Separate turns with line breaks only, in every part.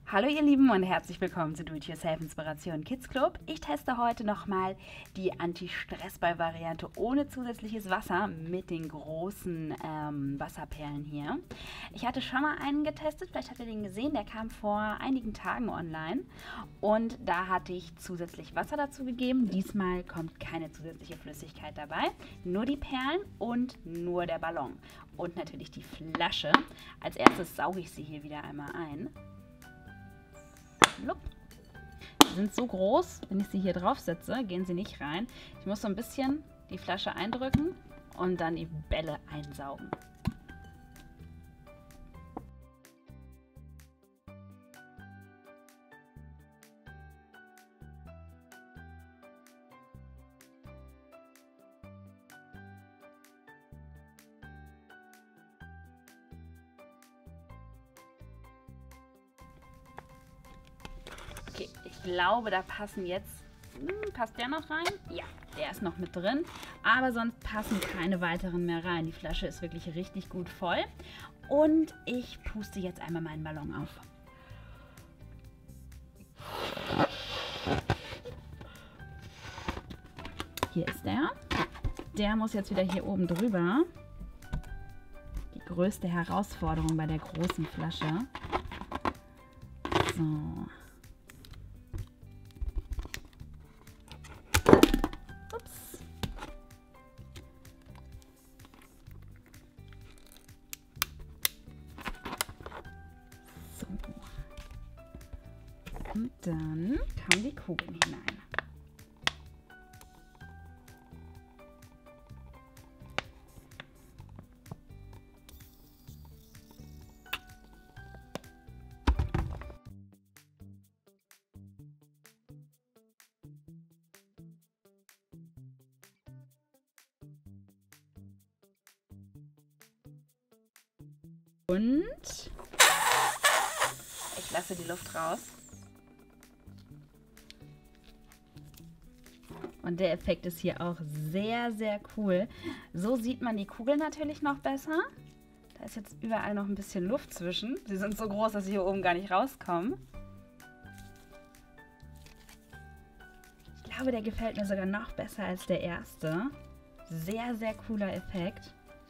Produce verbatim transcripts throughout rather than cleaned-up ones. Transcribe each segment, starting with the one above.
Hallo ihr Lieben und herzlich willkommen zu Do-It-Yourself Inspiration Kids Club. Ich teste heute nochmal die Anti-Stressball-Variante ohne zusätzliches Wasser mit den großen ähm, Wasserperlen hier. Ich hatte schon mal einen getestet, vielleicht habt ihr den gesehen, der kam vor einigen Tagen online und da hatte ich zusätzlich Wasser dazu gegeben. Diesmal kommt keine zusätzliche Flüssigkeit dabei, nur die Perlen und nur der Ballon und natürlich die Flasche. Als erstes sauge ich sie hier wieder einmal ein. Sie sind so groß, wenn ich sie hier drauf setze, gehen sie nicht rein. Ich muss so ein bisschen die Flasche eindrücken und dann die Bälle einsaugen. Okay, ich glaube, da passen jetzt, hm, passt der noch rein? Ja, der ist noch mit drin, aber sonst passen keine weiteren mehr rein. Die Flasche ist wirklich richtig gut voll und ich puste jetzt einmal meinen Ballon auf. Hier ist der. Der muss jetzt wieder hier oben drüber. Die größte Herausforderung bei der großen Flasche. So. Und dann kommen die Kugeln hinein. Und ich lasse die Luft raus. Und der Effekt ist hier auch sehr, sehr cool. So sieht man die Kugel natürlich noch besser. Da ist jetzt überall noch ein bisschen Luft zwischen. Sie sind so groß, dass sie hier oben gar nicht rauskommen. Ich glaube, der gefällt mir sogar noch besser als der erste. Sehr, sehr cooler Effekt.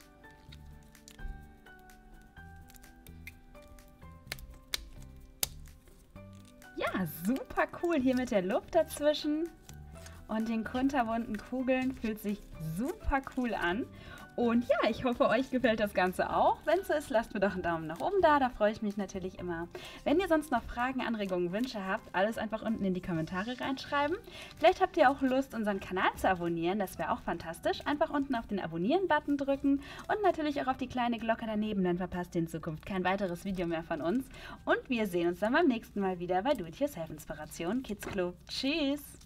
Ja, super cool hier mit der Luft dazwischen. Und den kunterbunten Kugeln fühlt sich super cool an. Und ja, ich hoffe, euch gefällt das Ganze auch. Wenn es so ist, lasst mir doch einen Daumen nach oben da, da freue ich mich natürlich immer. Wenn ihr sonst noch Fragen, Anregungen, Wünsche habt, alles einfach unten in die Kommentare reinschreiben. Vielleicht habt ihr auch Lust, unseren Kanal zu abonnieren, das wäre auch fantastisch. Einfach unten auf den Abonnieren-Button drücken und natürlich auch auf die kleine Glocke daneben, dann verpasst ihr in Zukunft kein weiteres Video mehr von uns. Und wir sehen uns dann beim nächsten Mal wieder bei Do-It-Yourself Inspiration Kids Club. Tschüss!